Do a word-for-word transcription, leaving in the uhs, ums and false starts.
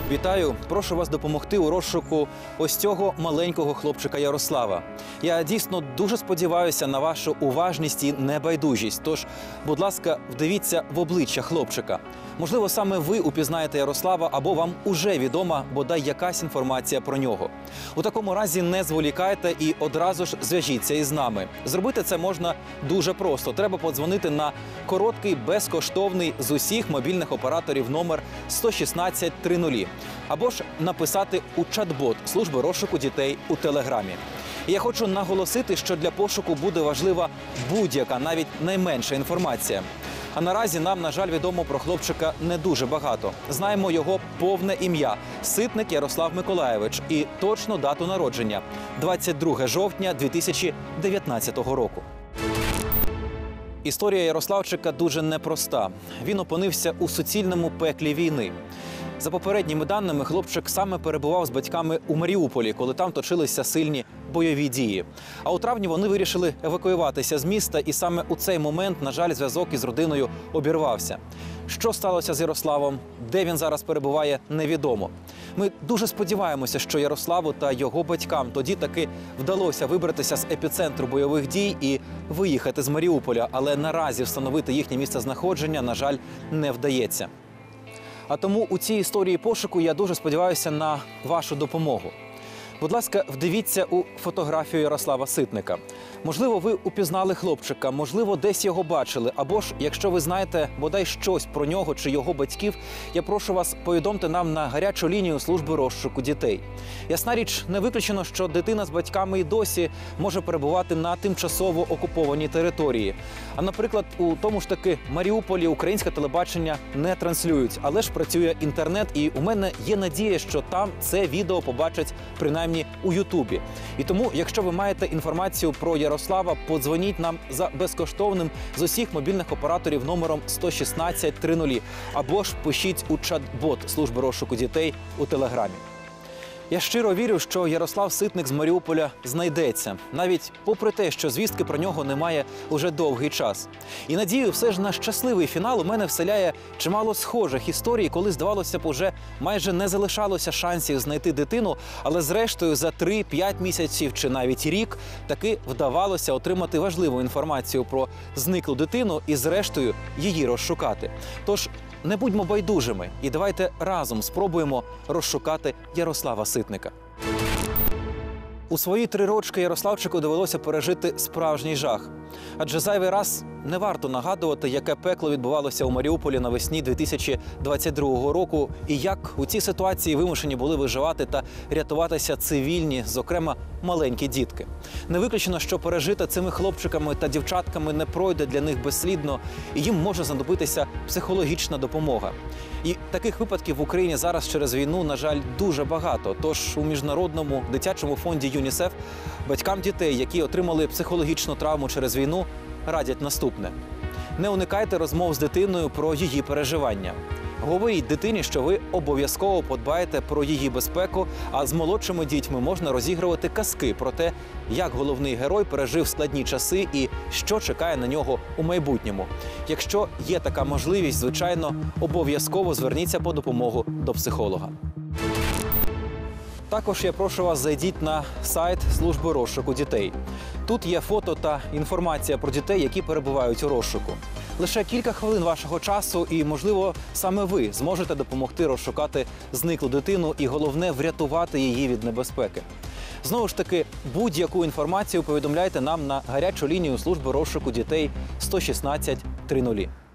Вітаю! Прошу вас допомогти у розшуку ось цього маленького хлопчика Ярослава. Я дійсно дуже сподіваюся на вашу уважність і небайдужість. Тож, будь ласка, вдивіться в обличчя хлопчика. Можливо, саме ви упізнаєте Ярослава або вам уже відома бодай якась інформація про нього. У такому разі не зволікайте і одразу ж зв'яжіться із нами. Зробити це можна дуже просто. Треба подзвонити на короткий, безкоштовний з усіх мобільних операторів номер сто шістнадцять тридцять. Або ж написати у чат-бот служби розшуку дітей у Телеграмі. І я хочу наголосити, що для пошуку буде важлива будь-яка, навіть найменша інформація. А наразі нам, на жаль, відомо про хлопчика не дуже багато. Знаємо його повне ім'я – Ситник Ярослав Миколайович і точну дату народження – двадцять друге жовтня дві тисячі дев'ятнадцятого року. Історія Ярославчика дуже непроста. Він опинився у суцільному пеклі війни. За попередніми даними, хлопчик саме перебував з батьками у Маріуполі, коли там точилися сильні бойові дії. А у травні вони вирішили евакуюватися з міста, і саме у цей момент, на жаль, зв'язок із родиною обірвався. Що сталося з Ярославом, де він зараз перебуває, невідомо. Ми дуже сподіваємося, що Ярославу та його батькам тоді таки вдалося вибратися з епіцентру бойових дій і виїхати з Маріуполя, але наразі встановити їхнє місцезнаходження, на жаль, не вдається. А тому у цій історії пошуку я дуже сподіваюся на вашу допомогу. Будь ласка, вдивіться у фотографію Ярослава Ситника. Можливо, ви упізнали хлопчика, можливо, десь його бачили. Або ж, якщо ви знаєте бодай щось про нього чи його батьків, я прошу вас, повідомте нам на гарячу лінію служби розшуку дітей. Ясна річ, не виключено, що дитина з батьками і досі може перебувати на тимчасово окупованій території. А, наприклад, у тому ж таки Маріуполі українське телебачення не транслюють, але ж працює інтернет, і у мене є надія, що там це відео побачать принаймні у Ютубі. І тому, якщо ви маєте інформацію про Ярослава, подзвоніть нам за безкоштовним з усіх мобільних операторів номером сто шістнадцять тридцять або ж пишіть у чат-бот служби розшуку дітей у Телеграмі. Я щиро вірю, що Ярослав Ситник з Маріуполя знайдеться, навіть попри те, що звістки про нього немає уже довгий час. І надію все ж на щасливий фінал у мене вселяє чимало схожих історій, коли, здавалося б, уже майже не залишалося шансів знайти дитину, але зрештою за три-п'ять місяців чи навіть рік таки вдавалося отримати важливу інформацію про зниклу дитину і зрештою її розшукати. Тож не будьмо байдужими і давайте разом спробуємо розшукати Ярослава Ситника. У свої три рочки Ярославчику довелося пережити справжній жах. Адже зайвий раз не варто нагадувати, яке пекло відбувалося у Маріуполі навесні дві тисячі двадцять другого року і як у цій ситуації вимушені були виживати та рятуватися цивільні, зокрема маленькі дітки. Не виключено, що пережити цими хлопчиками та дівчатками не пройде для них безслідно, і їм може знадобитися психологічна допомога. І таких випадків в Україні зараз через війну, на жаль, дуже багато. Тож у Міжнародному дитячому фонді ЮНІСЕФ батькам дітей, які отримали психологічну травму через війну, радять наступне. Не уникайте розмов з дитиною про її переживання. Говоріть дитині, що ви обов'язково подбаєте про її безпеку, а з молодшими дітьми можна розігрувати казки про те, як головний герой пережив складні часи і що чекає на нього у майбутньому. Якщо є така можливість, звичайно, обов'язково зверніться по допомогу до психолога. Також я прошу вас, зайдіть на сайт служби розшуку дітей. Тут є фото та інформація про дітей, які перебувають у розшуку. Лише кілька хвилин вашого часу і, можливо, саме ви зможете допомогти розшукати зниклу дитину і, головне, врятувати її від небезпеки. Знову ж таки, будь-яку інформацію повідомляйте нам на гарячу лінію служби розшуку дітей сто шістнадцять тридцять.